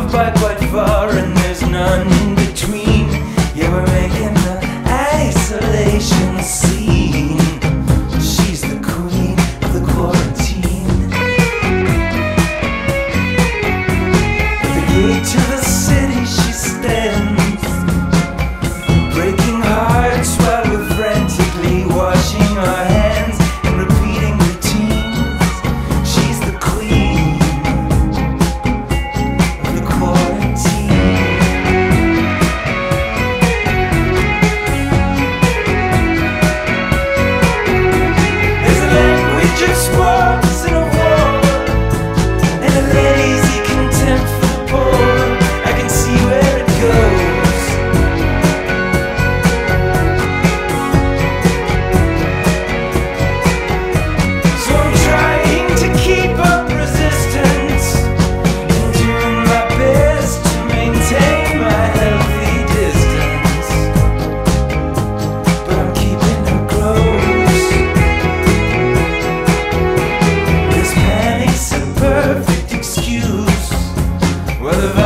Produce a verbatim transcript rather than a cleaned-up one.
by quite far, and there's none in between. Yeah, we're making the isolation scene. She's the queen of the quarantine. At the gate to the city she stands, breaking hearts while we're frantically washing our hands and repeating routines. She's the queen of the quarantine. There's a language of sports and a war, and a lazy contempt for the poor. I can see where it goes. So I'm trying to keep up resistance and doing my best to maintain my healthy distance, but I'm keeping her close. This panic's a perfect excuse. Well, if